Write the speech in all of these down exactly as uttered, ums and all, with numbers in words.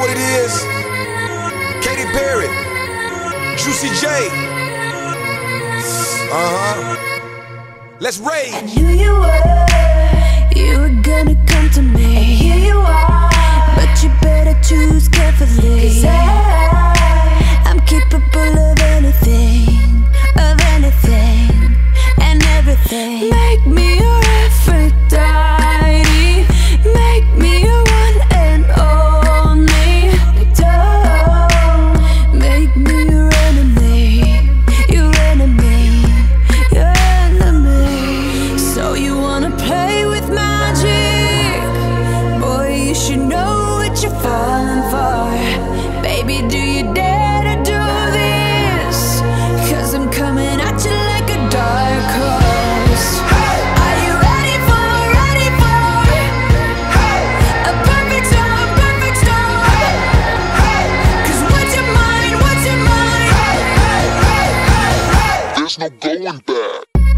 what it is? Katy Perry, Juicy J. Uh-huh. Let's rage. I knew you were, you were gonna come to me. And here you are, but you better choose carefully. 'Cause I, I'm capable of anything, of anything, and everything. Make me your Aphrodite, make me your one and only. Don't make me your enemy, your enemy, your enemy. So you wanna play with magic? Boy, you should know what you're falling for. Baby, do you dare to do this? 'Cause I'm coming at you like a dark horse. Are you ready for, ready for a perfect storm, perfect storm? 'Cause what's your mind, what's your mind? There's no going back.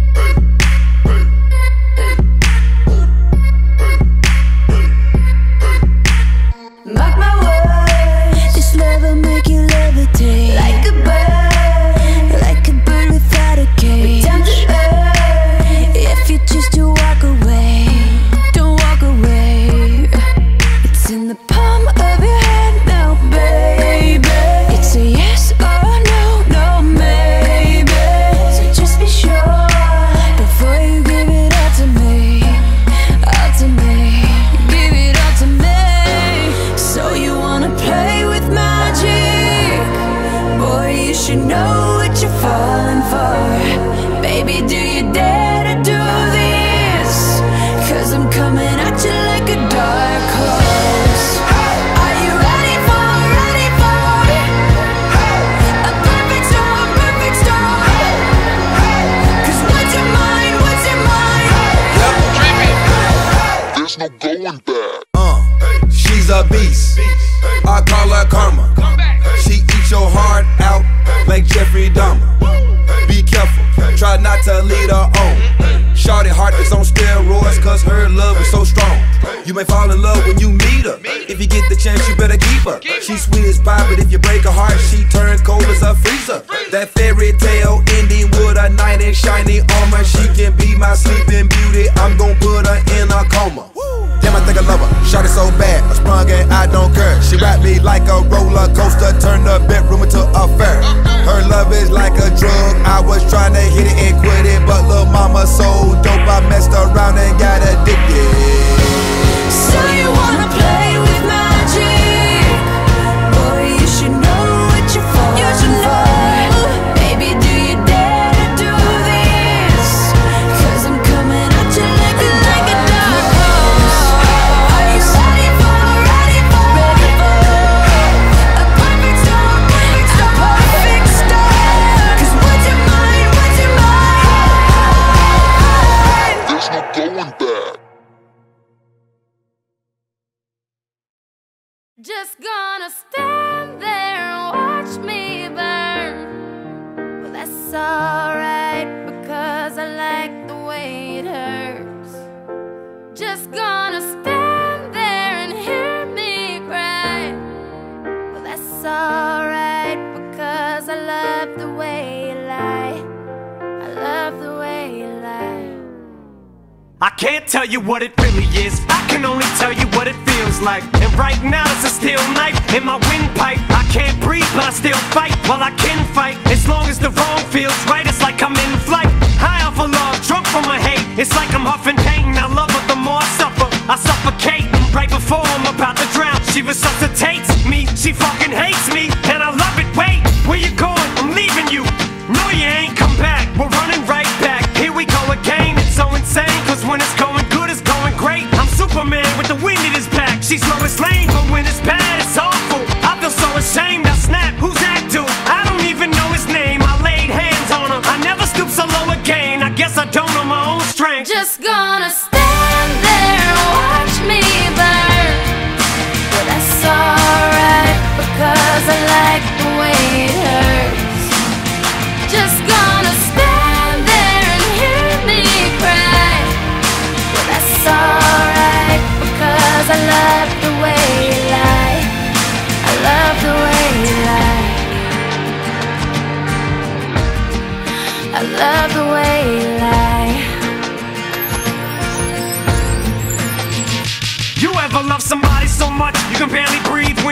Mark my words, this love will make you levitate like a bird, like a bird without a cage. Down to earth, if you choose to walk away, don't walk away. It's in the palm of your hand now, baby. It's a yes or no, no maybe. So just be sure before you give it all to me, all to me, give it all to me. So you wanna play with magic? Boy, you should know what you're falling for. Baby, do you dare to do this? 'Cause I'm coming at you like a dark horse. Are you ready for, ready for a perfect storm, perfect storm? 'Cause what's your mind, what's your mind? There's no going back. Uh, she's a beast. I call her karma. She eats your heart out like Jeffrey Dahmer. Be careful, try not to lead her on. Shorty heart is on steroids, 'cause her love is so strong. You may fall in love when you meet her. If you get the chance, you better keep her. She's sweet as pie, but if you break her heart, she turns cold as a freezer. That fairy tale ending with a knight in shiny armor. She can be my sleeping beauty. I'm gon' put her in a coma. Damn, I think I love her. Shot it so bad, I sprung and I don't care. She wrapped me like a roller coaster, turned the bedroom into a fair. Her love is like a drug. I was trying to hit it and quit it, but lil' mama so dope, I messed around and got addicted. So you wanna play with magic? Boy, you should know what you're falling for. Baby, do you dare to do this? 'Cause I'm coming at you like a, like a dark horse. Are you ready for, ready for, ready for a perfect storm, perfect storm, a perfect storm? 'Cause what's your mind, what's your mind? There's no going back. Just gonna stand there and watch me burn. Well, that's alright, because I like the way it hurts. Just gonna stand there and hear me cry. Well, that's alright, because I love the way you lie. I love the way you lie. I can't tell you what it really is, I can only tell you what it feels like. And right now it's a steel knife in my windpipe. I can't breathe but I still fight, while I can fight. As long as the wrong feels right, it's like I'm in flight. High off of love, drunk from my hate, it's like I'm huffing pain. I love her, the more I suffer, I suffocate. Right before I'm about to drown, she resuscitates me. She fucking hates me, and I love it. Wait, where you going? I'm leaving you. No, you ain't come back, we're running right back. Here we go again, it's so insane, 'cause when it's going good, it's going great. I'm Superman with the wind in his back. She's Lois Lane, but when it's bad, it's awful. I feel so ashamed, I snap, who's that dude? I don't even know his name, I laid hands on him. I never stoop so low again, I guess I don't know my own strength. Just gonna stand there and watch me burn. Well, that's alright, because I like the way it hurts. Just gonna stand there and hear me cry. Well, that's alright, because I love the way you lie.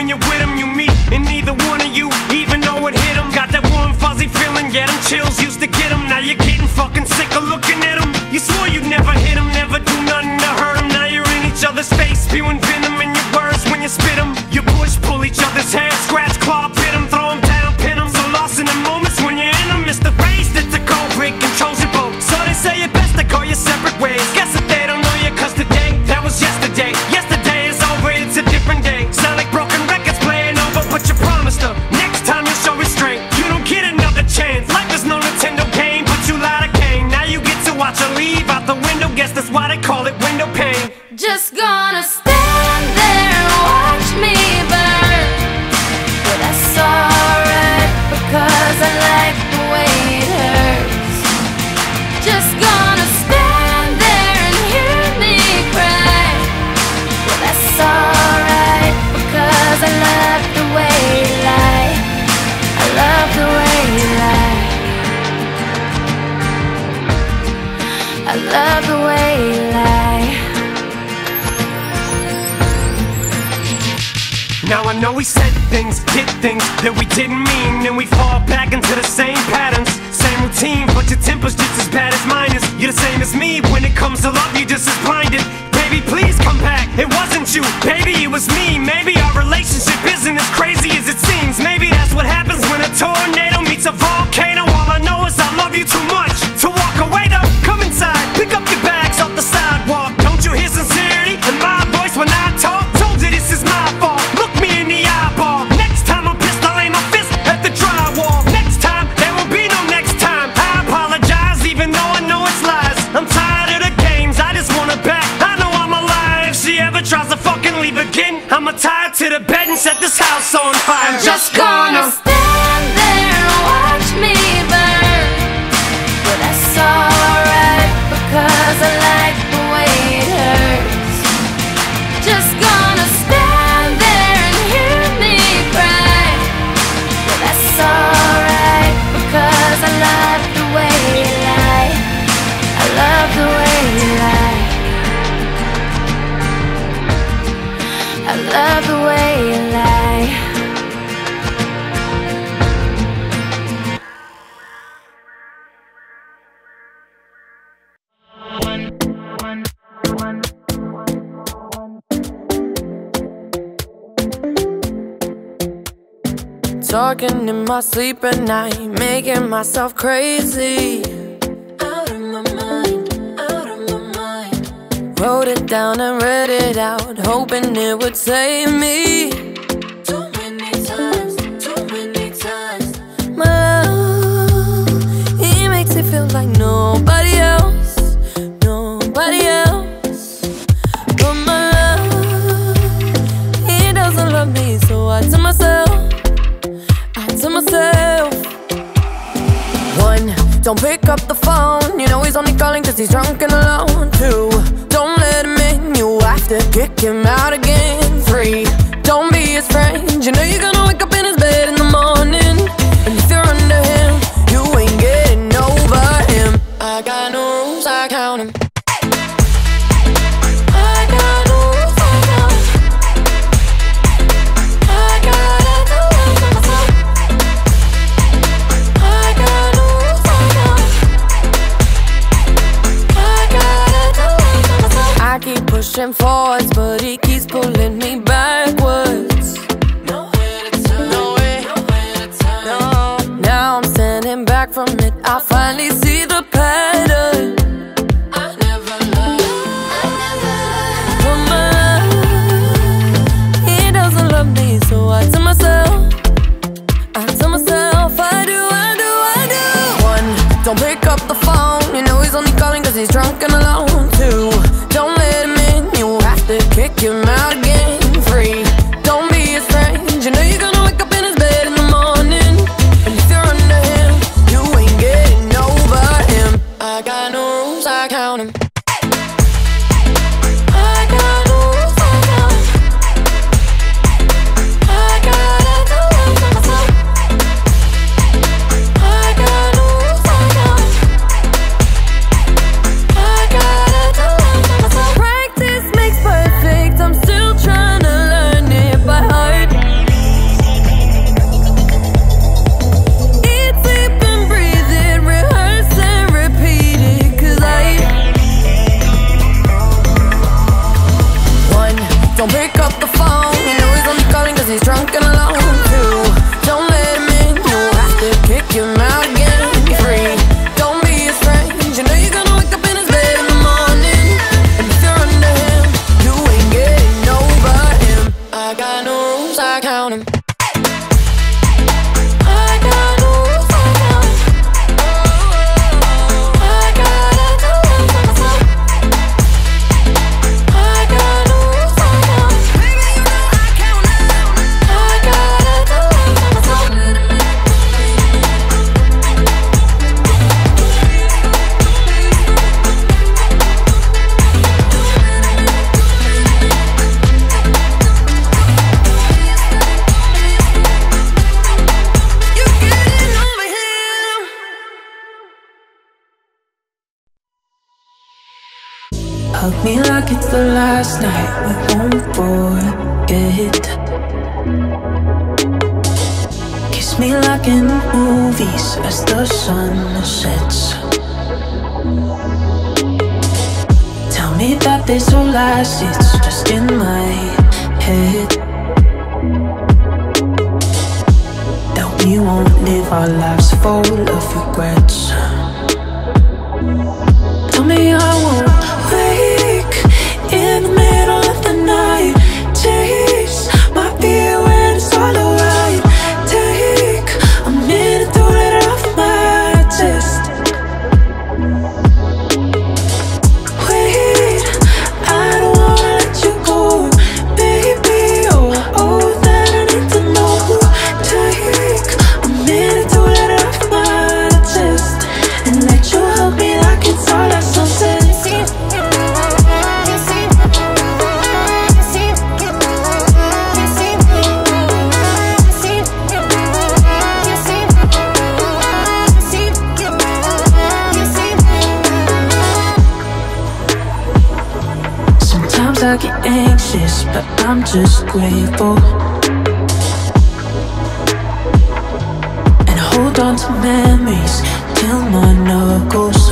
when you're with him, you meet, and neither one of you even know it hit him. Got that warm fuzzy feeling, yeah, them chills used to get him. Now you're getting fucking sick of looking at him. You swore you'd never hit him, never do nothing to hurt him. Now you're in each other's face, spewing venom in your words when you spit him. You push, pull each other's hair, scratch, claw, pit him, throw him down, pin him. So lost in the moments when you're in them, it's the race that's a cold break, controls your boat. So they say it best to go your separate ways. Guess that they don't know you, cause today, that was yesterday. Yesterday is over, it's a different day. Sound like broken records playing over, but you promised her next time you show restraint. You don't get another chance. Life is no Nintendo game, but you lied again. Now you get to watch her leave out the window. Guess that's why they call it window pane. Just gonna stand there and watch me burn, but that's alright because I like the way it hurts. Just gonna stand there and hear me cry, but that's alright because I love the way you lie. I love the way you lie. I love the way you lie. Now I know we said things, did things that we didn't mean, and we fall back into the same patterns, same routine, but your temper's just as bad as mine is. You're the same as me, when it comes to love you're just as blinded. Baby, please come back, it wasn't you, baby, it was me. Maybe our relationship isn't as crazy as it seems. Maybe that's what happens when a tornado meets a volcano. All I know is I love you too much to walk away though. Come inside, pick up your bags off the sidewalk. Don't you hear sincerity in my voice when I talk? Told you this is my fault. Look me in the eyeball. Next time I'm pissed, I'll aim my fist at the drywall. Next time, there will be no next time. I apologize, even though I know it's lies. I'm tired of the games, I just want her back. I know I'm alive. If she ever tries to fucking leave again, I'ma tie her to the bed and set this house on fire. I'm just gonna stand there and watch me burn, but that's alright because I like the way it hurts. Just gonna stand there and hear me cry, but that's alright because I love the way you lie. I love the way you lie. I love the way you lie. Talking in my sleep at night, making myself crazy. Out of my mind, out of my mind. Wrote it down and read it out, hoping it would save me. Too many times, too many times. My love, he makes it feel like nobody else, nobody else. But my love, he doesn't love me, so I tell myself, to myself. One, don't pick up the phone, you know he's only calling cause he's drunk and alone. Two, don't let him in, you have to kick him out again. Three, don't be his friend, you know you're gonna wake up in his bed in the morning. And if you're under him, you ain't getting over him. I got no rules, I count him. Pushing forwards, but he keeps pulling me backwards. Nowhere to turn, nowhere, nowhere to turn. No. Now I'm standing back from it, I finally see the pattern. I never loved, I never loved. But my, he doesn't love me, so I tell myself, I tell myself, I do, I do, I do. One, don't pick up the phone, you know he's only calling cause he's drunk and alone. Two, don't let him in, you have to kick him out again. Three, don't be his friend, you know you're gonna wake up in his bed in the morning. And if you're under him, you ain't getting over him. I Hug me like it's the last night, we won't forget. Kiss me like in the movies as the sun sets. Tell me that this will last, it's just in my head. That we won't live our lives full of regrets. Tell me I won't wake in the middle of the night. Chase my fear when it's all alright. Take a minute to let it off my chest. Wait, I don't wanna let you go, baby. Oh, oh, that I need to know. Take a minute to let it off my chest and let you help me like it's all that sunset. Sometimes I get anxious, but I'm just grateful. And I hold on to memories till my knuckles.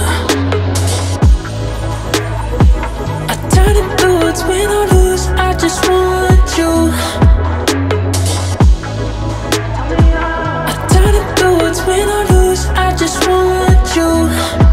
I turn inwards when I lose, I just want you. I turn inwards when I lose, I just want you.